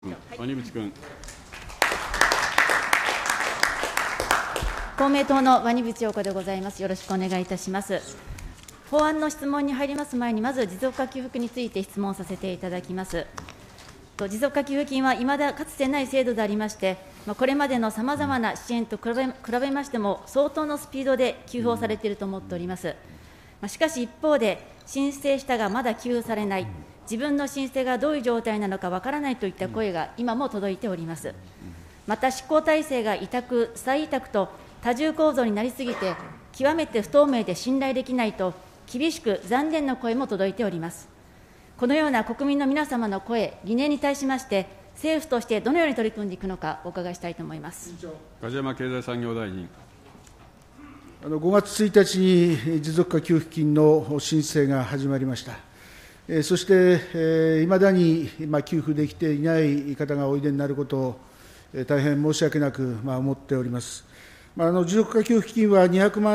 鰐淵君。 公明党の鰐淵陽子でございます。よろしくお願いいたします。法案の質問に入ります前に、まず持続化給付金について質問させていただきます。持続化給付金はいまだかつてない制度でありまして、これまでのさまざまな支援と比べましても、相当のスピードで給付をされていると思っております。しかし一方で、申請したがまだ給付されない、自分の申請がどういう状態なのかわからないといった声が今も届いております。また執行体制が委託、再委託と多重構造になりすぎて、極めて不透明で信頼できないと、厳しく残念の声も届いております。このような国民の皆様の声、疑念に対しまして、政府としてどのように取り組んでいくのか、お伺いしたいと思います。 梶山経済産業大臣。 5月1日に持続化給付金の申請が始まりました。そして、いまだに給付できていない方がおいでになることを、大変申し訳なく思っております。持続化給付金は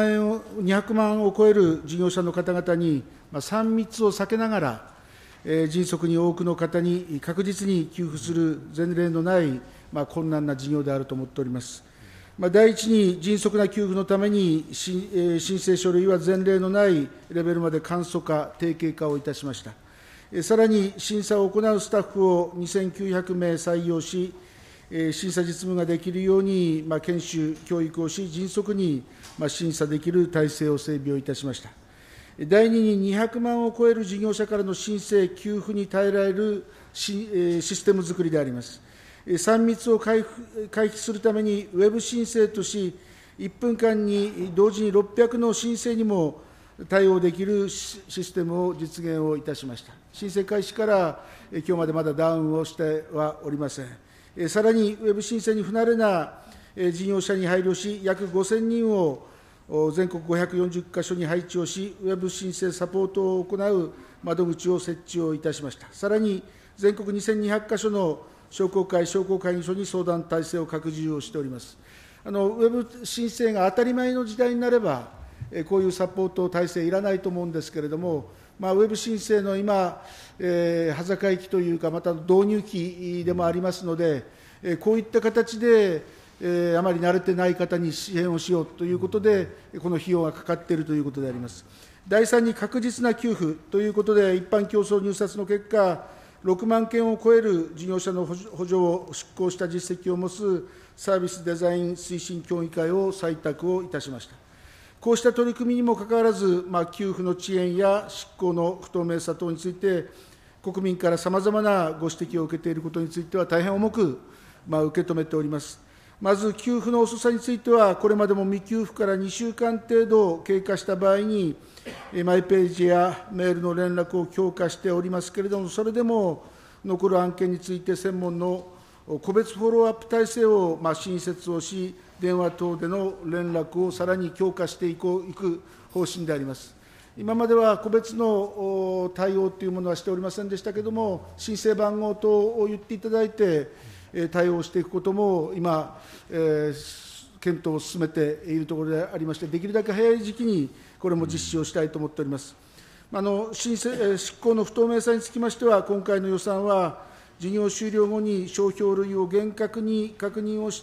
200万を超える事業者の方々に、3密を避けながら、迅速に多くの方に確実に給付する前例のない、困難な事業であると思っております。第一に、迅速な給付のために、申請書類は前例のないレベルまで簡素化、定型化をいたしました。さらに、審査を行うスタッフを2900名採用し、審査実務ができるように研修、教育をし、迅速に審査できる体制を整備をいたしました。第2に、200万を超える事業者からの申請、給付に耐えられるシステム作りであります。3密を回避するために、ウェブ申請とし、1分間に同時に600の申請にも対応できるシステムを実現をいたしました。申請開始から今日までまだダウンをしてはおりません。さらに、ウェブ申請に不慣れな事業者に配慮し、約5000人を全国540カ所に配置をし、ウェブ申請サポートを行う窓口を設置をいたしました。さらに、全国2200カ所の商工会議所に相談体制を拡充をしております。ウェブ申請が当たり前の時代になれば、こういうサポート体制いらないと思うんですけれども、ウェブ申請の今、端境期というか、また導入期でもありますので、こういった形で、あまり慣れてない方に支援をしようということで、この費用がかかっているということであります。第3に、確実な給付ということで、一般競争入札の結果、6万件を超える事業者の補助を執行した実績を持つサービスデザイン推進協議会を採択をいたしました。こうした取り組みにもかかわらず、給付の遅延や執行の不透明さ等について、国民からさまざまなご指摘を受けていることについては、大変重く受け止めております。まず、給付の遅さについては、これまでも未給付から2週間程度経過した場合に、マイページやメールの連絡を強化しておりますけれども、それでも残る案件について、専門の個別フォローアップ体制を新設をし、電話等での連絡をさらに強化していく方針であります。今までは個別の対応というものはしておりませんでしたけれども、申請番号等を言っていただいて、対応していくことも今、検討を進めているところでありまして、できるだけ早い時期にこれも実施をしたいと思っております。執行の不透明さにつきましては、今回の予算は、事業終了後に商標類を厳格に確認をして、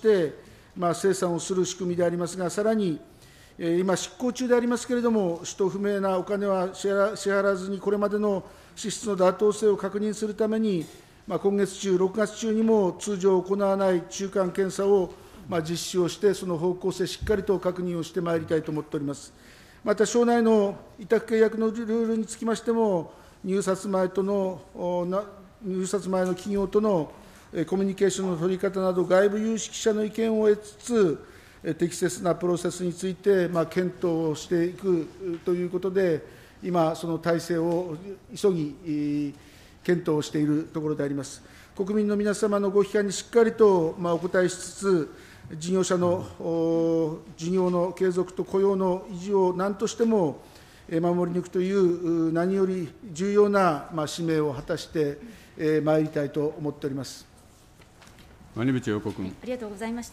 精算をする仕組みでありますが、さらに、今、執行中でありますけれども、使途不明なお金は支払わずに、これまでの支出の妥当性を確認するために、今月中、6月中にも通常行わない中間検査を実施をして、その方向性、しっかりと確認をしてまいりたいと思っております。また、省内の委託契約のルールにつきましても、入札前の企業とのコミュニケーションの取り方など、外部有識者の意見を得つつ、適切なプロセスについて検討をしていくということで、今、その体制を急ぎ検討をしているところであります。国民の皆様のご批判にしっかりとお答えしつつ、事業者の事業の継続と雇用の維持を何としても守り抜くという何より重要な使命を果たしてまいりたいと思っております。 鰐淵陽子君。 ありがとうございました。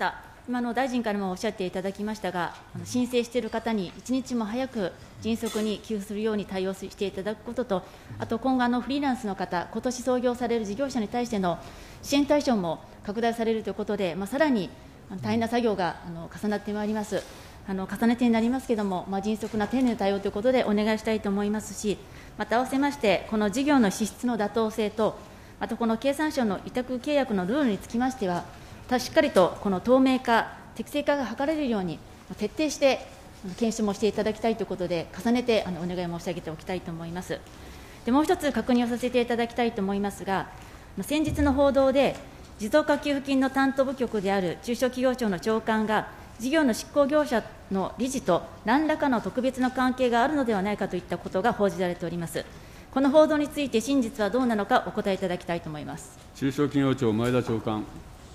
今大臣からもおっしゃっていただきましたが、申請している方に一日も早く迅速に給付するように対応していただくことと、あと今後、フリーランスの方、ことし創業される事業者に対しての支援対象も拡大されるということで、さらに大変な作業が重なってまいります。重ねてになりますけれども、迅速な丁寧な対応ということでお願いしたいと思いますし、また合わせまして、この事業の支出の妥当性と、またこの経産省の委託契約のルールにつきましては、しっかりとこの透明化、適正化が図れるように、徹底して検証もしていただきたいということで、重ねてお願い申し上げておきたいと思います。でもう一つ確認をさせていただきたいと思いますが、先日の報道で、持続化給付金の担当部局である中小企業庁の長官が、事業の執行業者の理事と何らかの特別な関係があるのではないかといったことが報じられております。この報道について真実はどうなのかお答えいただきたいと思います。 中小企業庁、前田長官。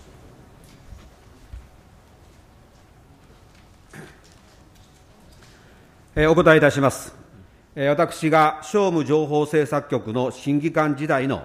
お答えいたします。私が商務情報政策局の審議官時代の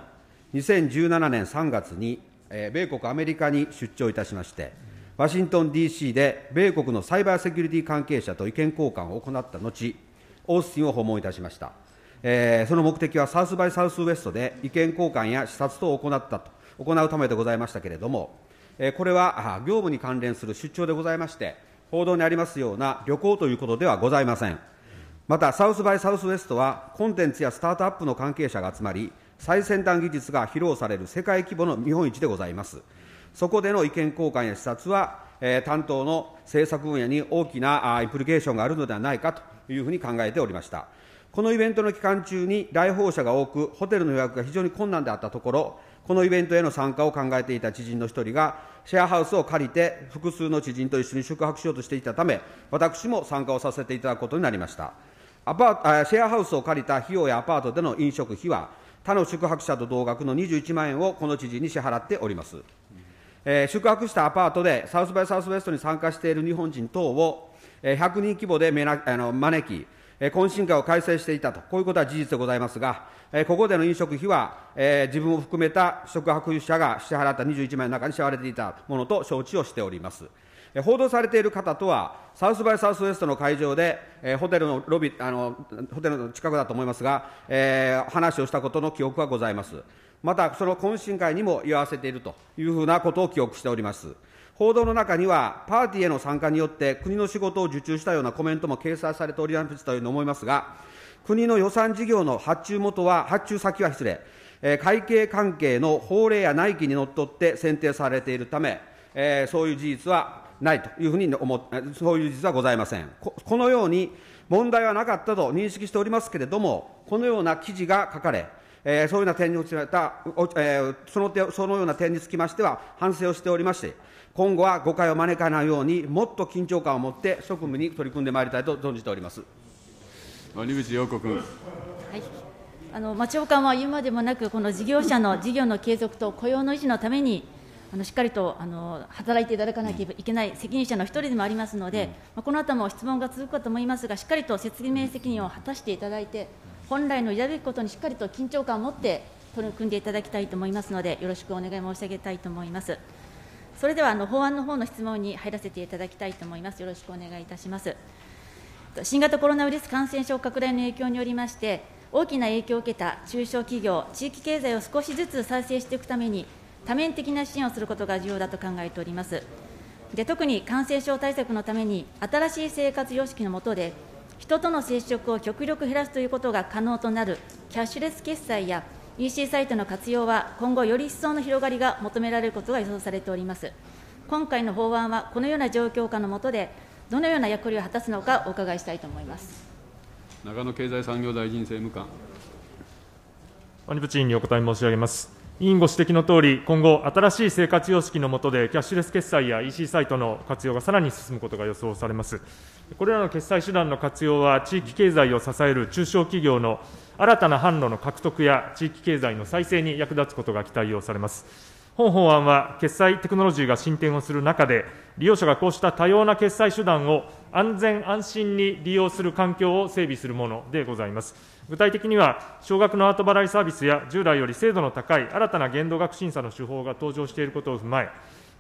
2017年3月に、米国、アメリカに出張いたしまして、ワシントン DC で米国のサイバーセキュリティ関係者と意見交換を行った後、オースティンを訪問いたしました。その目的はサウスバイサウスウエストで意見交換や視察等を行うためでございましたけれども、これは業務に関連する出張でございまして、報道にありますような旅行ということではございません。また、サウスバイサウスウエストは、コンテンツやスタートアップの関係者が集まり、最先端技術が披露される世界規模の見本市でございます。そこでの意見交換や視察は、担当の政策分野に大きなインプリケーションがあるのではないかというふうに考えておりました。このイベントの期間中に来訪者が多く、ホテルの予約が非常に困難であったところ、このイベントへの参加を考えていた知人の一人が、シェアハウスを借りて、複数の知人と一緒に宿泊しようとしていたため、私も参加をさせていただくことになりました。シェアハウスを借りた費用やアパートでの飲食費は、他の宿泊者と同額の21万円をこの知人に支払っております。宿泊したアパートでサウスバイサウスウエストに参加している日本人等を100人規模で招き、懇親会を開催していたと、こういうことは事実でございますが、ここでの飲食費は、自分を含めた宿泊者が支払った21万円の中に支払われていたものと承知をしております。報道されている方とは、サウスバイサウスウエストの会場で、ホテルのロビー、ホテルの近くだと思いますが、話をしたことの記憶がございます。また、その懇親会にも居合わせているというふうなことを記憶しております。報道の中には、パーティーへの参加によって国の仕事を受注したようなコメントも掲載されておりますというふうに思いますが、国の予算事業の発注先は失礼、会計関係の法令や内規にのっとって選定されているため、そういう事実はないというふうにそういう事実はございません。このように問題はなかったと認識しておりますけれども、このような記事が書かれ、そういうような点にそのような点につきましては反省をしておりまして、今後は誤解を招かないように、もっと緊張感を持って職務に取り組んでまいりたいと存じております。 鰐淵洋子君。 長官は言うまでもなく、この事業者の事業の継続と雇用の維持のために、しっかりと働いていただかなければいけない責任者の一人でもありますので、この後も質問が続くかと思いますが、しっかりと説明責任を果たしていただいて、本来のやるべきことにしっかりと緊張感を持って取り組んでいただきたいと思いますので、よろしくお願い申し上げたいと思います。それでは法案の方の質問に入らせていただきたいと思います。よろしくお願いいたします。新型コロナウイルス感染症拡大の影響によりまして、大きな影響を受けた中小企業、地域経済を少しずつ再生していくために、多面的な支援をすることが重要だと考えております。特に感染症対策のために、新しい生活様式の下で、人との接触を極力減らすということが可能となるキャッシュレス決済や EC サイトの活用は、今後より一層の広がりが求められることが予想されております。今回の法案は、このような状況下の下で、どのような役割を果たすのかお伺いしたいと思います。 長野経済産業大臣政務官。 鰐淵委員にお答え申し上げます。委員ご指摘のとおり、今後、新しい生活様式の下で、キャッシュレス決済や EC サイトの活用がさらに進むことが予想されます。これらの決済手段の活用は、地域経済を支える中小企業の新たな販路の獲得や地域経済の再生に役立つことが期待をされます。本法案は、決済テクノロジーが進展をする中で、利用者がこうした多様な決済手段を安全安心に利用する環境を整備するものでございます。具体的には、少額の後払いサービスや従来より精度の高い新たな限度額審査の手法が登場していることを踏まえ、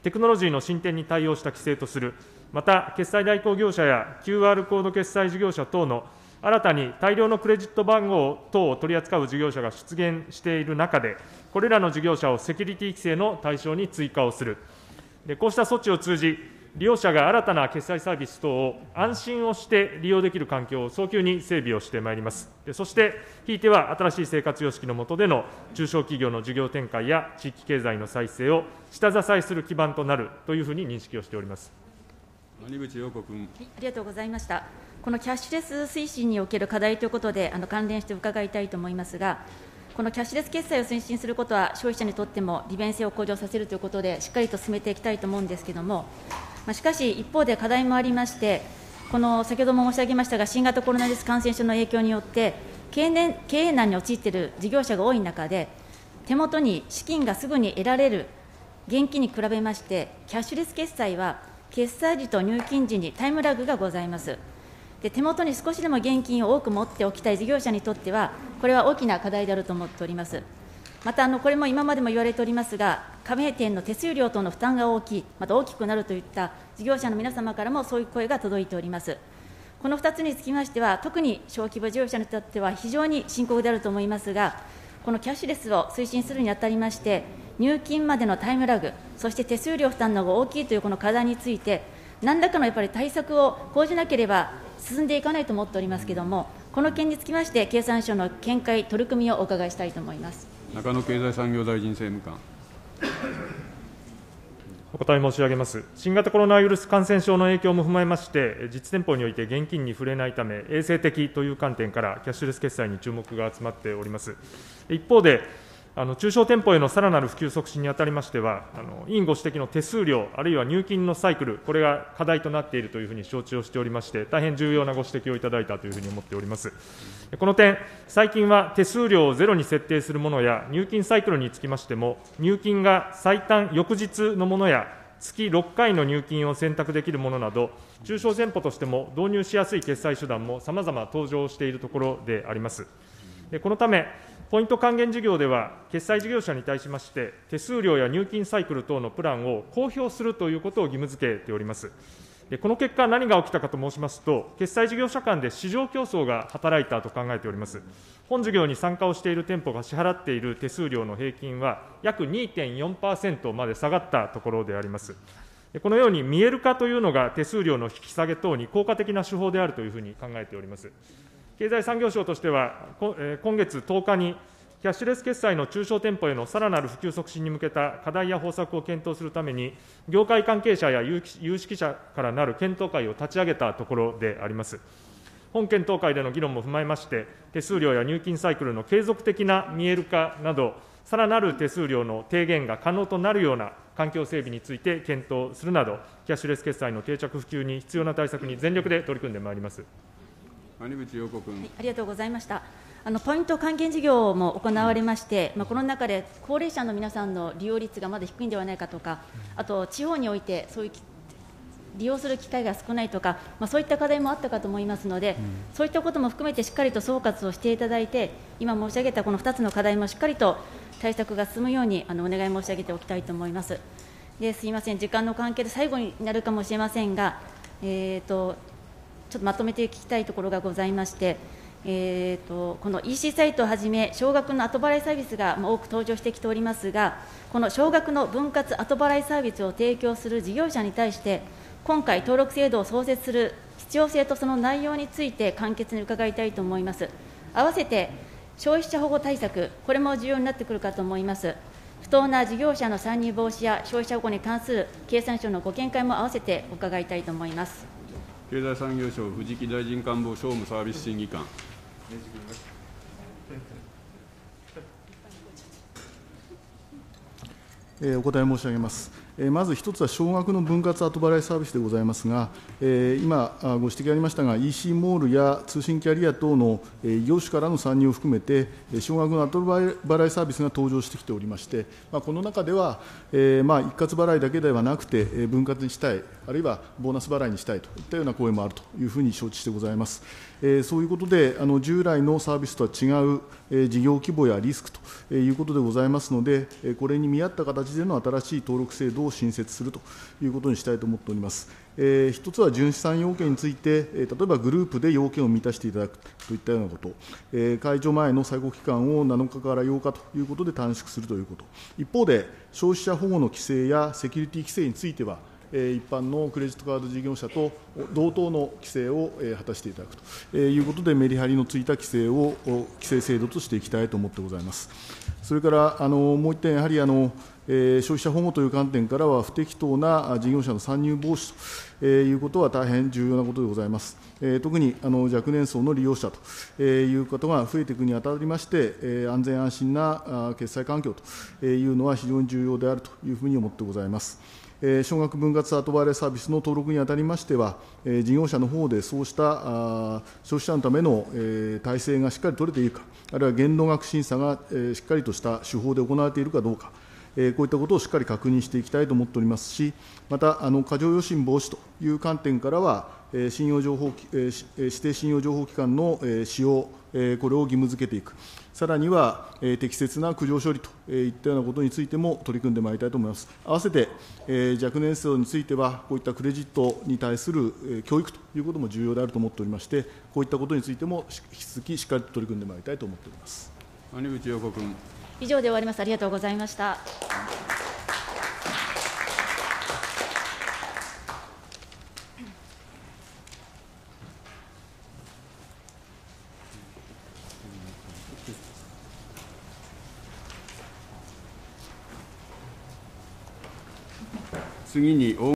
テクノロジーの進展に対応した規制とする、また、決済代行業者や QR コード決済事業者等の新たに大量のクレジット番号等を取り扱う事業者が出現している中で、これらの事業者をセキュリティ規制の対象に追加をする。こうした措置を通じ、利用者が新たな決済サービス等を安心をして利用できる環境を早急に整備をしてまいります。そして、ひいては新しい生活様式の下での中小企業の事業展開や地域経済の再生を下支えする基盤となるというふうに認識をしております。 谷口陽子君。 ありがとうございました。このキャッシュレス推進における課題ということで、関連して伺いたいと思いますが、このキャッシュレス決済を推進することは、消費者にとっても利便性を向上させるということで、しっかりと進めていきたいと思うんですけれども、しかし、一方で課題もありまして、この先ほども申し上げましたが、新型コロナウイルス感染症の影響によって、経営難に陥っている事業者が多い中で、手元に資金がすぐに得られる現金に比べまして、キャッシュレス決済は、決済時と入金時にタイムラグがございます。手元に少しでも現金を多く持っておきたい事業者にとっては、これは大きな課題であると思っております。また、これも今までも言われておりますが、加盟店の手数料等の負担が大きい、また大きくなるといった事業者の皆様からもそういう声が届いております。この2つにつきましては、特に小規模事業者にとっては非常に深刻であると思いますが、このキャッシュレスを推進するにあたりまして、入金までのタイムラグ、そして手数料負担の方が大きいというこの課題について、何らかのやっぱり対策を講じなければ進んでいかないと思っておりますけれども、この件につきまして、経産省の見解、取り組みをお伺いしたいと思います。 中野経済産業大臣政務官。 お答え申し上げます。新型コロナウイルス感染症の影響も踏まえまして、実店舗において現金に触れないため、衛生的という観点から、キャッシュレス決済に注目が集まっております。一方で、中小店舗へのさらなる普及促進にあたりましては、委員ご指摘の手数料、あるいは入金のサイクル、これが課題となっているというふうに承知をしておりまして、大変重要なご指摘をいただいたというふうに思っております。この点、最近は手数料をゼロに設定するものや、入金サイクルにつきましても、入金が最短翌日のものや、月6回の入金を選択できるものなど、中小店舗としても導入しやすい決済手段もさまざま登場しているところであります。このため、ポイント還元事業では、決済事業者に対しまして、手数料や入金サイクル等のプランを公表するということを義務付けております。この結果、何が起きたかと申しますと、決済事業者間で市場競争が働いたと考えております。本事業に参加をしている店舗が支払っている手数料の平均は、約 2.4% まで下がったところであります。このように見える化というのが手数料の引き下げ等に効果的な手法であるというふうに考えております。経済産業省としては、今月10日に、キャッシュレス決済の中小店舗へのさらなる普及促進に向けた課題や方策を検討するために、業界関係者や有識者からなる検討会を立ち上げたところであります。本検討会での議論も踏まえまして、手数料や入金サイクルの継続的な見える化など、さらなる手数料の低減が可能となるような環境整備について検討するなど、キャッシュレス決済の定着普及に必要な対策に全力で取り組んでまいります。 谷口陽子君。 ありがとうございました。ポイント還元事業も行われまして、この中で高齢者の皆さんの利用率がまだ低いんではないかとか、あと地方においてそういう利用する機会が少ないとか、そういった課題もあったかと思いますので、そういったことも含めてしっかりと総括をしていただいて、今申し上げたこの2つの課題もしっかりと対策が進むようにお願い申し上げておきたいと思います。すみません、時間の関係で最後になるかもしれませんが、ちょっとまとめて聞きたいところがございまして、この EC サイトをはじめ、少額の後払いサービスが多く登場してきておりますが、この少額の分割後払いサービスを提供する事業者に対して、今回、登録制度を創設する必要性とその内容について簡潔に伺いたいと思います。合わせて、消費者保護対策、これも重要になってくるかと思います。不当な事業者の参入防止や消費者保護に関する経産省のご見解も合わせて伺いたいと思います。 経済産業省藤木大臣官房商務サービス審議官。 お答え申し上げます。まず一つは少額の分割後払いサービスでございますが、今、ご指摘ありましたが、EC モールや通信キャリア等の業種からの参入を含めて、少額の後払いサービスが登場してきておりまして、この中では、一括払いだけではなくて、分割にしたい、あるいはボーナス払いにしたいといったような声もあるというふうに承知してございます。そういうことで、従来のサービスとは違う事業規模やリスクということでございますので、これに見合った形形での新しい登録制度を新設するということにしたいと思っております。一つは純資産要件について、例えばグループで要件を満たしていただくといったようなこと、解除前の最高期間を7日から8日ということで短縮するということ、一方で消費者保護の規制やセキュリティ規制については、一般のクレジットカード事業者と同等の規制を果たしていただくということで、メリハリのついた規制制度としていきたいと思ってございます。それからもう一点、やはり消費者保護という観点からは、不適当な事業者の参入防止ということは大変重要なことでございます。特に若年層の利用者ということが増えていくにあたりまして、安全安心な決済環境というのは非常に重要であるというふうに思ってございます。少額分割後払いサービスの登録にあたりましては、事業者の方でそうした消費者のための体制がしっかり取れているか、あるいは限度額審査がしっかりとした手法で行われているかどうか、こういったことをしっかり確認していきたいと思っておりますし、また過剰余震防止という観点からは、指定信用情報機関の使用、これを義務付けていく、さらには適切な苦情処理といったようなことについても取り組んでまいりたいと思います。合わせて若年層については、こういったクレジットに対する教育ということも重要であると思っておりまして、こういったことについても引き続きしっかりと取り組んでまいりたいと思っております。 谷口陽子君。 以上で終わります。ありがとうございました。 次に